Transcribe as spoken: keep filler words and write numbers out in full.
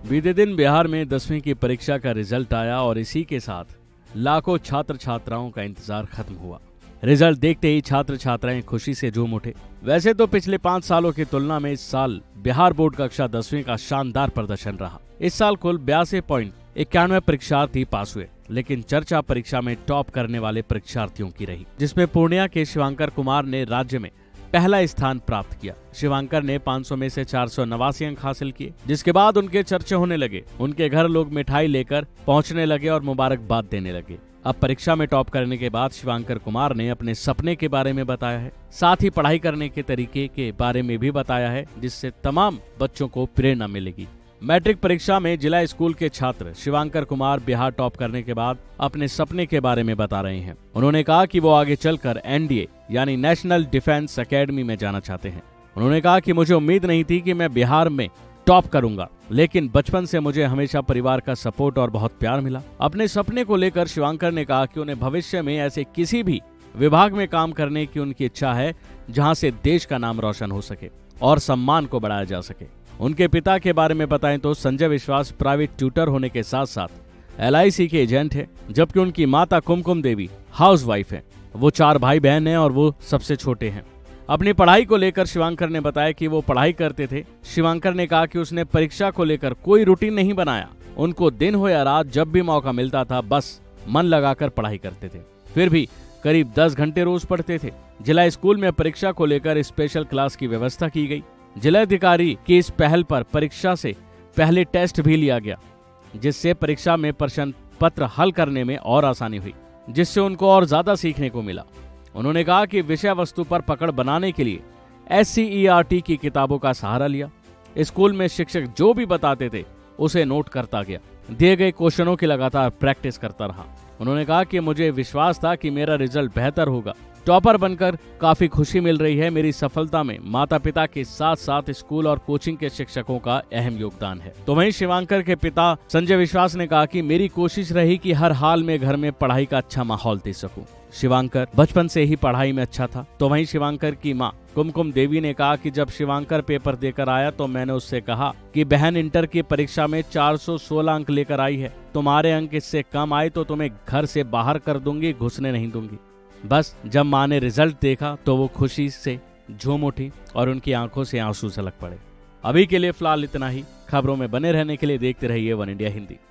बीते दिन बिहार में दसवीं की परीक्षा का रिजल्ट आया और इसी के साथ लाखों छात्र छात्राओं का इंतजार खत्म हुआ। रिजल्ट देखते ही छात्र छात्राएं खुशी से झूम उठे। वैसे तो पिछले पाँच सालों की तुलना में इस साल बिहार बोर्ड कक्षा दसवीं का शानदार प्रदर्शन रहा। इस साल कुल बयासी पॉइंट इक्यानवे परीक्षार्थी पास हुए, लेकिन चर्चा परीक्षा में टॉप करने वाले परीक्षार्थियों की रही, जिसमें पूर्णिया के शिवांकर कुमार ने राज्य में पहला स्थान प्राप्त किया। शिवांकर ने पाँच सौ में से चार सौ नवासी अंक हासिल किए, जिसके बाद उनके चर्चे होने लगे। उनके घर लोग मिठाई लेकर पहुंचने लगे और मुबारकबाद देने लगे। अब परीक्षा में टॉप करने के बाद शिवांकर कुमार ने अपने सपने के बारे में बताया है, साथ ही पढ़ाई करने के तरीके के बारे में भी बताया है, जिससे तमाम बच्चों को प्रेरणा मिलेगी। मैट्रिक परीक्षा में जिला स्कूल के छात्र शिवांकर कुमार बिहार टॉप करने के बाद अपने सपने के बारे में बता रहे हैं। उन्होंने कहा कि वो आगे चलकर एन डी ए यानी नेशनल डिफेंस एकेडमी में जाना चाहते हैं। उन्होंने कहा कि मुझे उम्मीद नहीं थी कि मैं बिहार में टॉप करूंगा, लेकिन बचपन से मुझे हमेशा परिवार का सपोर्ट और बहुत प्यार मिला। अपने सपने को लेकर शिवांकर ने कहा कि उन्हें भविष्य में ऐसे किसी भी विभाग में काम करने की उनकी इच्छा है जहां से देश का नाम रोशन हो सके और सम्मान को बढ़ाया जा सके। उनके पिता के बारे में बताएं तो संजय विश्वास प्राइवेट ट्यूटर होने के साथ साथ एल आई सी के एजेंट है, जबकि उनकी माता कुमकुम देवी हाउसवाइफ है। वो चार भाई बहन हैं और वो सबसे छोटे हैं। अपनी पढ़ाई को लेकर शिवांकर ने बताया कि वो पढ़ाई करते थे। शिवांकर ने कहा कि उसने परीक्षा को लेकर कोई रूटीन नहीं बनाया। उनको दिन हो या रात जब भी मौका मिलता था बस मन लगाकर पढ़ाई करते थे। फिर भी करीब दस घंटे रोज पढ़ते थे। जिला स्कूल में परीक्षा को लेकर स्पेशल क्लास की व्यवस्था की गई। जिलाधिकारी की इस पहल पर परीक्षा से पहले टेस्ट भी लिया गया, जिससे परीक्षा में प्रश्न पत्र हल करने में और आसानी हुई, जिससे उनको और ज्यादा सीखने को मिला। उन्होंने कहा कि विषय वस्तु पर पकड़ बनाने के लिए S C E R T की किताबों का सहारा लिया। स्कूल में शिक्षक जो भी बताते थे उसे नोट करता गया, दिए गए क्वेश्चनों की लगातार प्रैक्टिस करता रहा। उन्होंने कहा कि मुझे विश्वास था कि मेरा रिजल्ट बेहतर होगा। टॉपर बनकर काफी खुशी मिल रही है। मेरी सफलता में माता पिता के साथ साथ स्कूल और कोचिंग के शिक्षकों का अहम योगदान है। तो वहीं शिवांकर के पिता संजय विश्वास ने कहा कि मेरी कोशिश रही कि हर हाल में घर में पढ़ाई का अच्छा माहौल दे सकूं। शिवांकर बचपन से ही पढ़ाई में अच्छा था। तो वहीं शिवांकर की मां कुमकुम देवी ने कहा कि जब शिवांकर पेपर देकर आया तो मैंने उससे कहा कि बहन इंटर की परीक्षा में चार सौ सोलह अंक लेकर आई है। तुम्हारे अंक इससे कम आए तो तुम्हें घर से बाहर कर दूंगी, घुसने नहीं दूंगी। बस जब माँ ने रिजल्ट देखा तो वो खुशी से झूम उठी और उनकी आंखों से आंसू झलक पड़े। अभी के लिए फिलहाल इतना ही। खबरों में बने रहने के लिए देखते रहिए वन इंडिया हिंदी।